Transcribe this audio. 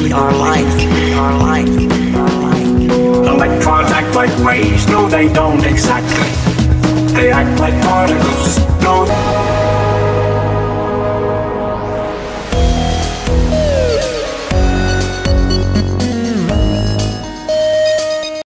our life, our life, our life. Electrons act like waves, no they don't exactly. They act like particles, no